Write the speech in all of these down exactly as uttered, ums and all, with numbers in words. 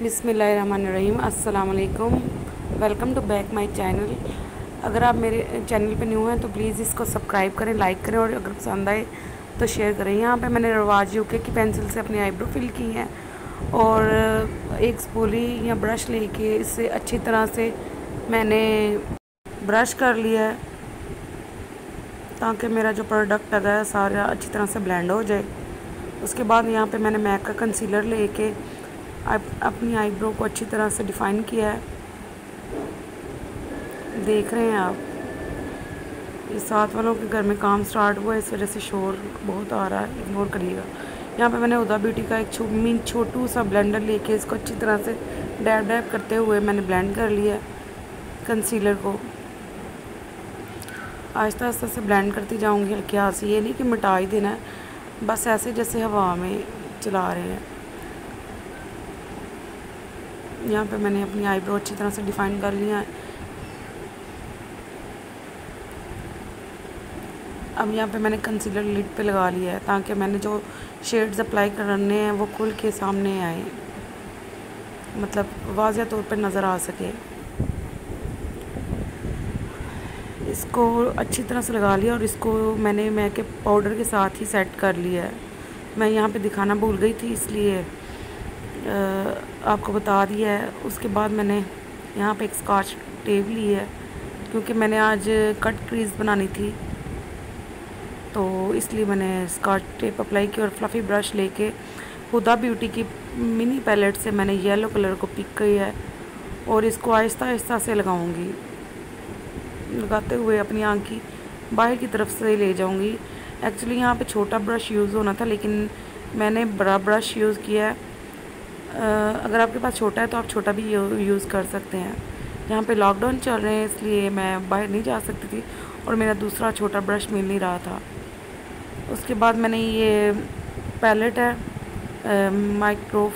बिस्मिल्लाहिर्रहमानिर्रहीम, अस्सलाम वालेकुम। Welcome to back my channel. अगर आप मेरे चैनल पे न्यू हैं तो प्लीज़ इसको सब्सक्राइब करें, लाइक करें और अगर पसंद आए तो शेयर करें। यहाँ पे मैंने रवाज यूके की पेंसिल से अपनी आईब्रो फिल की हैं और एक स्पूली या ब्रश लेके इससे अच्छी तरह से मैंने ब्रश कर लिया है ताकि मेरा जो प्रोडक्ट है सारा अच्छी तरह से ब्लेंड हो जाए। उसके बाद यहाँ पे मैंने मैक का कंसीलर लेके अपनी आईब्रो को अच्छी तरह से डिफ़ाइन किया है। देख रहे हैं आप, ये साथ वालों के घर में काम स्टार्ट हुआ है, इस वजह से शोर बहुत आ रहा है, इग्नोर करिएगा। यहाँ पे मैंने हुदा ब्यूटी का एक छो, मीन छोटू सा ब्लेंडर लेके इसको अच्छी तरह से डैब डैब करते हुए मैंने ब्लेंड कर लिया कंसीलर को। आहिस्ता आहिस्ता से ब्लेंड करती जाऊँगी हल्के हाथ से, ये नहीं कि मिटा ही देना है, बस ऐसे जैसे हवा में चला रहे हैं। यहाँ पे मैंने अपनी आईब्रो अच्छी तरह से डिफ़ाइन कर लिया है। अब यहाँ पे मैंने कंसीलर लिड पे लगा लिया है ताकि मैंने जो शेड्स अप्लाई करने हैं वो खुल के सामने आए, मतलब वाज़ेह तौर पर नज़र आ सके। इसको अच्छी तरह से लगा लिया और इसको मैंने मेकअप पाउडर के साथ ही सेट कर लिया है। मैं यहाँ पे दिखाना भूल गई थी, इसलिए आपको बता दिया है। उसके बाद मैंने यहाँ पे एक स्कॉच टेप ली है क्योंकि मैंने आज कट क्रीज बनानी थी, तो इसलिए मैंने स्कॉच टेप अप्लाई की और फ्लफ़ी ब्रश लेके हुदा ब्यूटी की मिनी पैलेट से मैंने येलो कलर को पिक किया है और इसको आहिस्ता आहिस्ता से लगाऊंगी। लगाते हुए अपनी आँख की बाहर की तरफ से ले जाऊंगी। एक्चुअली यहाँ पे छोटा ब्रश यूज़ होना था लेकिन मैंने बड़ा ब्रश यूज़ किया है। अगर आपके पास छोटा है तो आप छोटा भी यूज़ कर सकते हैं। यहाँ पे लॉकडाउन चल रहे हैं इसलिए मैं बाहर नहीं जा सकती थी और मेरा दूसरा छोटा ब्रश मिल नहीं रहा था। उसके बाद मैंने ये पैलेट है माइक्रो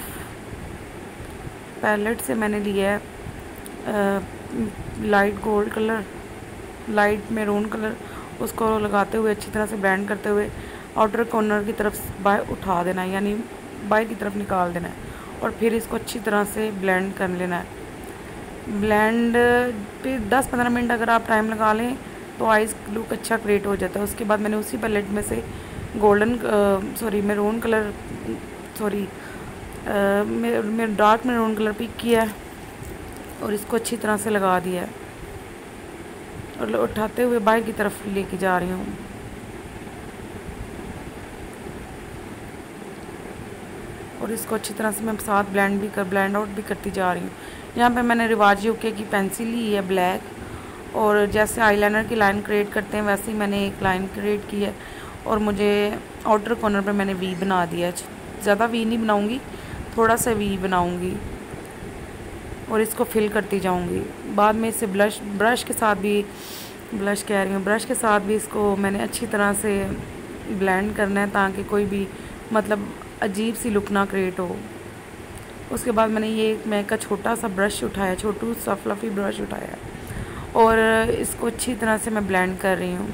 पैलेट से मैंने लिया है uh, light gold colour, light maroon colour. उसको लगाते हुए अच्छी तरह से ब्लेंड करते हुए आउटर कॉर्नर की तरफ बाहर उठा देना है, यानी बाहर की तरफ निकाल देना है और फिर इसको अच्छी तरह से ब्लेंड कर लेना है। ब्लेंड पे दस पंद्रह मिनट अगर आप टाइम लगा लें तो आइज़ लुक अच्छा क्रिएट हो जाता है। उसके बाद मैंने उसी पैलेट में से golden sorry maroon colour sorry मैं डार्क मैरून कलर पिक किया है और इसको अच्छी तरह से लगा दिया है और उठाते हुए बाहर की तरफ लेके जा रही हूँ। और इसको अच्छी तरह से मैं साथ ब्लेंड भी कर ब्लेंड आउट भी करती जा रही हूँ। यहाँ पे मैंने रिवाज यूके की पेंसिल ली है ब्लैक, और जैसे आईलाइनर की लाइन क्रिएट करते हैं वैसे ही मैंने एक लाइन क्रिएट की है और मुझे आउटर कॉर्नर पे मैंने वी बना दिया है। ज़्यादा वी नहीं बनाऊँगी, थोड़ा सा वी बनाऊँगी और इसको फिल करती जाऊँगी। बाद में इसे ब्लश ब्रश के साथ भी ब्लश कह रही हूँ ब्रश के साथ भी इसको मैंने अच्छी तरह से ब्लेंड करना है ताकि कोई भी मतलब अजीब सी लुक ना क्रिएट हो। उसके बाद मैंने ये मैक का छोटा सा ब्रश उठाया, छोटू सा फ्लफ़ी ब्रश उठाया और इसको अच्छी तरह से मैं ब्लेंड कर रही हूँ।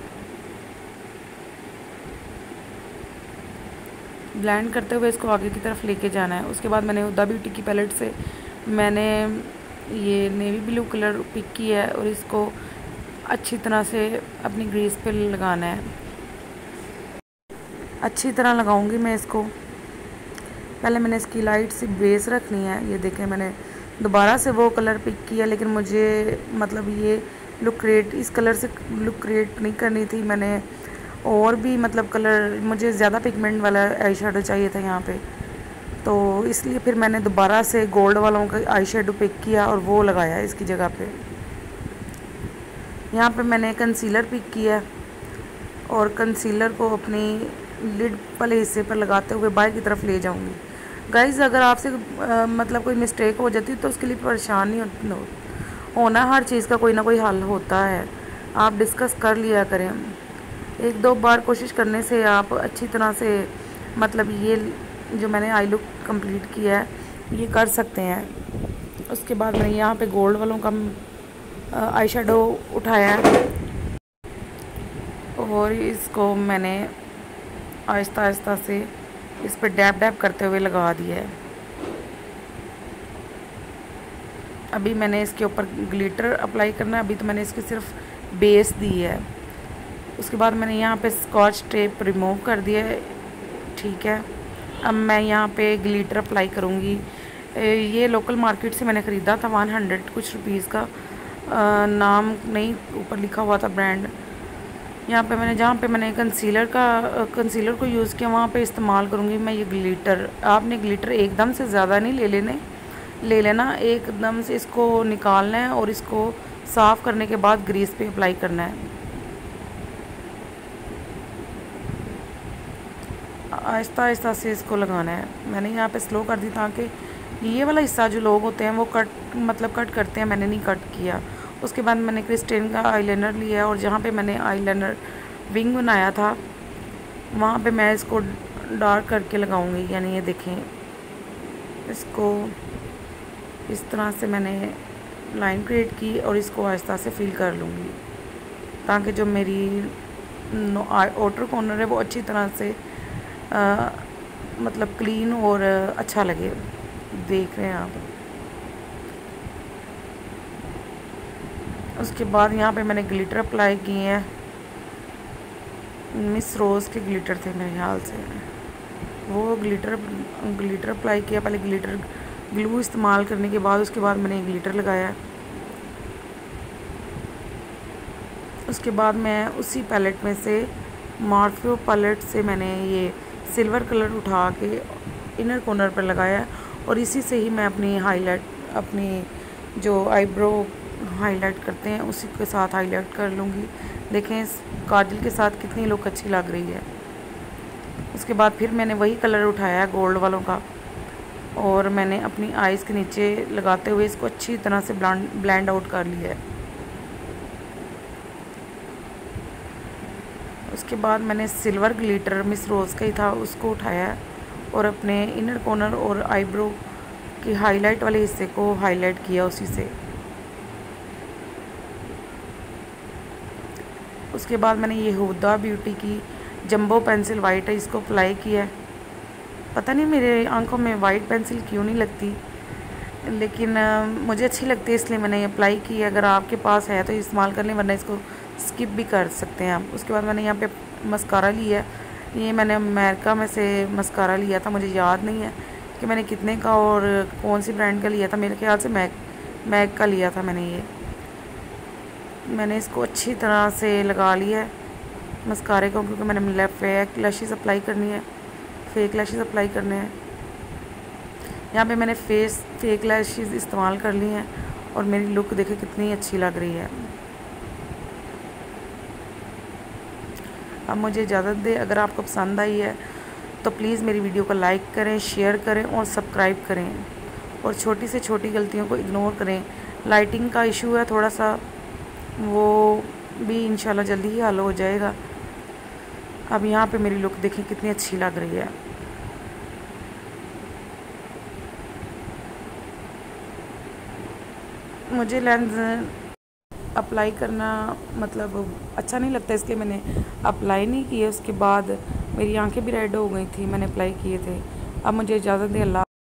ब्लेंड करते हुए इसको आगे की तरफ लेके जाना है। उसके बाद मैंने हुदा ब्यूटी की पैलेट से मैंने ये नेवी ब्लू कलर पिक किया है और इसको अच्छी तरह से अपनी ग्रीस पे लगाना है। अच्छी तरह लगाऊंगी मैं इसको। पहले मैंने इसकी लाइट सी बेस रखनी है। ये देखें, मैंने दोबारा से वो कलर पिक किया लेकिन मुझे मतलब ये लुक क्रिएट इस कलर से लुक क्रिएट नहीं करनी थी। मैंने और भी मतलब कलर, मुझे ज़्यादा पिगमेंट वाला आई शेडो चाहिए था यहाँ पे, तो इसलिए फिर मैंने दोबारा से गोल्ड वालों का आई शेडो पिक किया और वो लगाया इसकी जगह पे। यहाँ पे मैंने कंसीलर पिक किया और कंसीलर को अपनी लिड वाले हिस्से पर लगाते हुए बाहर की तरफ ले जाऊँगी। गाइज़, अगर आपसे आ, मतलब कोई मिस्टेक हो जाती है तो उसके लिए परेशान नहीं हो, होना, हर चीज़ का कोई ना कोई हल होता है। आप डिस्कस कर लिया करें। एक दो बार कोशिश करने से आप अच्छी तरह से मतलब ये जो मैंने आई लुक कंप्लीट किया है ये कर सकते हैं। उसके बाद मैंने यहाँ पे गोल्ड वालों का आई शेडो उठाया और इसको मैंने आहिस्ता आहिस्ता से इस पर डैब डैब करते हुए लगा दिया है। अभी मैंने इसके ऊपर ग्लिटर अप्लाई करना है। अभी तो मैंने इसकी सिर्फ बेस दी है। उसके बाद मैंने यहाँ पे स्कॉच टेप रिमूव कर दिया है। ठीक है, अब मैं यहाँ पे ग्लिटर अप्लाई करूँगी। ये लोकल मार्केट से मैंने ख़रीदा था, वन हंड्रेड कुछ रुपीज़ का। आ, नाम नहीं ऊपर लिखा हुआ था ब्रांड। यहाँ पे मैंने जहाँ पे मैंने कंसीलर का कंसीलर को यूज़ किया वहाँ पे इस्तेमाल करूँगी मैं ये ग्लिटर। आपने ग्लिटर एकदम से ज़्यादा नहीं ले लेने ले लेना, एकदम से इसको निकालना है और इसको साफ़ करने के बाद ग्रीस पे अप्लाई करना है। आहिस्ता आहिस्ता से इसको लगाना है। मैंने यहाँ पे स्लो कर दी ताकि ये वाला हिस्सा जो लोग होते हैं वो कट मतलब कट करते हैं, मैंने नहीं कट किया। उसके बाद मैंने क्रिस्टेन का आईलाइनर लिया और जहाँ पे मैंने आईलाइनर विंग बनाया था वहाँ पे मैं इसको डार्क करके लगाऊंगी। यानी ये देखें, इसको इस तरह से मैंने लाइन क्रिएट की और इसको आहिस्ता से फिल कर लूँगी ताकि जो मेरी आउटर कॉर्नर है वो अच्छी तरह से आ, मतलब क्लीन और अच्छा लगे। देख रहे हैं आप। उसके बाद यहाँ पे मैंने ग्लिटर अप्लाई किए हैं। मिस रोज़ के ग्लिटर थे मेरे ख्याल से, वो ग्लिटर ग्लिटर अप्लाई किया। पहले ग्लिटर ग्लू इस्तेमाल करने के बाद उसके बाद मैंने ग्लिटर लगाया। उसके बाद मैं उसी पैलेट में से मार्फियो पैलेट से मैंने ये सिल्वर कलर उठा के इनर कॉर्नर पर लगाया और इसी से ही मैं अपनी हाईलाइट अपनी जो आईब्रो हाईलाइट करते हैं उसी के साथ हाईलाइट कर लूँगी। देखें इस काजल के साथ कितनी लुक अच्छी लग रही है। उसके बाद फिर मैंने वही कलर उठाया है गोल्ड वालों का और मैंने अपनी आईज़ के नीचे लगाते हुए इसको अच्छी तरह से ब्लेंड ब्लेंड आउट कर लिया है। उसके बाद मैंने सिल्वर ग्लिटर मिस रोज़ का ही था उसको उठाया और अपने इनर कॉर्नर और आईब्रो की हाईलाइट वाले हिस्से को हाईलाइट किया उसी से। उसके बाद मैंने ये हुदा ब्यूटी की जंबो पेंसिल वाइट है, इसको अप्लाई किया है। पता नहीं मेरे आंखों में वाइट पेंसिल क्यों नहीं लगती, लेकिन आ, मुझे अच्छी लगती है इसलिए मैंने ये अप्लाई की है। अगर आपके पास है तो इस्तेमाल कर लें, वरना इसको स्किप भी कर सकते हैं आप। उसके बाद मैंने यहाँ पे मस्कारा लिया है। ये मैंने अमेरिका में से मस्कारा लिया था, मुझे याद नहीं है कि मैंने कितने का और कौन सी ब्रांड का लिया था। मेरे ख्याल से मैक मैक का लिया था मैंने। ये मैंने इसको अच्छी तरह से लगा लिया है मस्कारे को, क्योंकि मैंने फेक लैशेस अप्लाई करनी है फेक लैशेस अप्लाई करने हैं। यहाँ पे मैंने फेस फेक लैशेस इस्तेमाल कर ली हैं और मेरी लुक देखे कितनी अच्छी लग रही है। अब मुझे इजाज़त दे। अगर आपको पसंद आई है तो प्लीज़ मेरी वीडियो को लाइक करें, शेयर करें और सब्सक्राइब करें और छोटी से छोटी गलतियों को इग्नोर करें। लाइटिंग का इशू है थोड़ा सा, वो भी इंशाल्लाह जल्दी ही हल हो जाएगा। अब यहाँ पे मेरी लुक देखिए कितनी अच्छी लग रही है। मुझे लेंस अप्लाई करना मतलब अच्छा नहीं लगता, इसलिए मैंने अप्लाई नहीं किया। उसके बाद मेरी आंखें भी रेड हो गई थी, मैंने अप्लाई किए थे। अब मुझे इजाज़त दे। अल्लाह।